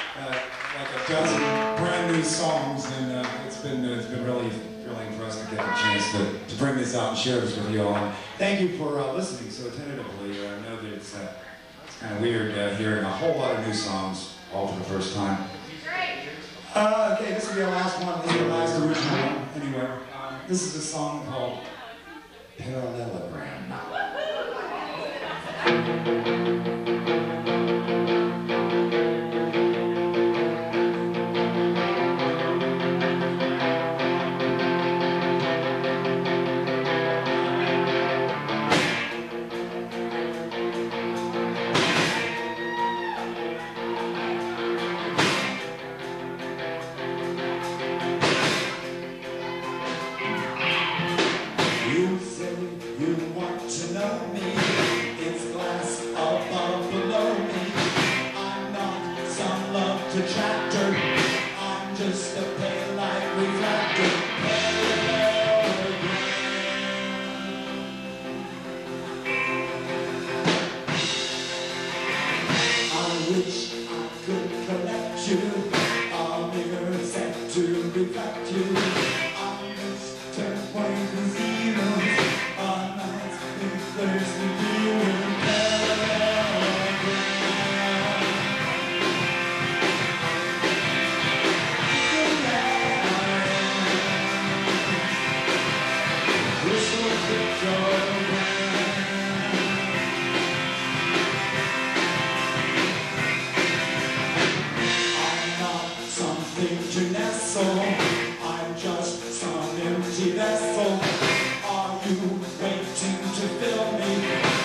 like a dozen brand new songs, and it's been really thrilling for us to get the chance to bring this out and share this with you all. And thank you for listening so attentively. I know that it's kind of weird hearing a whole lot of new songs all for the first time. Okay, this will be our last one. This is the last original one, anyway. This is a song called Parallelogram. You say you want to know me, it's glass above below me. I'm not some love detractor, I'm just a pale light refractor. I wish I could collect you, a mirror set to reflect you. I'm just 10.0. To nestle, I'm just some empty vessel. Are you waiting to fill me?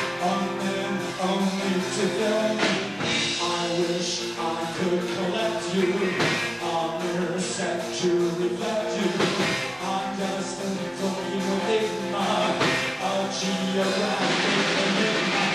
Only to fill me. I wish I could collect you, a mirror set to reflect you. I'm just a little enigma, a geographic enigma.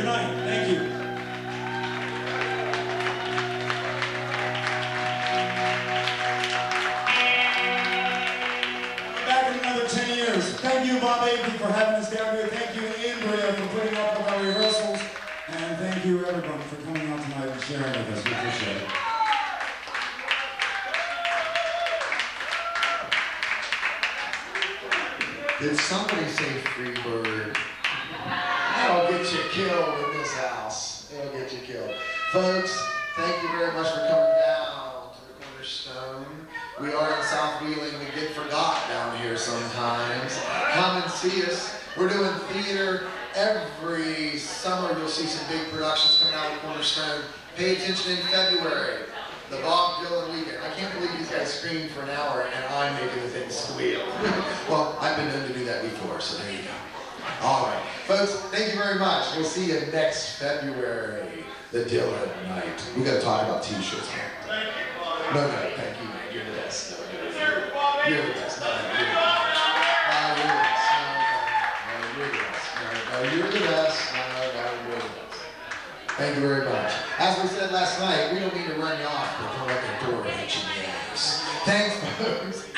night. Thank you. Back in another 10 years. Thank you, Bob Aitken, for having us down here. Thank you, Andrea, for putting up with our rehearsals. And thank you, everyone, for coming out tonight and sharing with us. We appreciate it. Did somebody say free bird? That'll get you killed in this house. It'll get you killed. Folks, thank you very much for coming down to the Cornerstone. We are in South Wheeling. We get forgot down here sometimes. Come and see us. We're doing theater every summer. You'll see some big productions coming out of the Cornerstone. Pay attention in February. The Bob Dylan weekend. I can't believe these guys screamed for an hour and I'm making the thing squeal. Well, I've been known to do that before, so there you go. All right, folks, thank you very much. We'll see you next February, the Dylan night. We got to talk about t-shirts, man. No, thank you, man. You're the best. No, you're the best. You're the best. No, you're the best. No, you're the best. No, you're the best. Thank you very much. As we said last night, we don't need to run you off, but don't let the door hit you in the ass. Thanks, folks.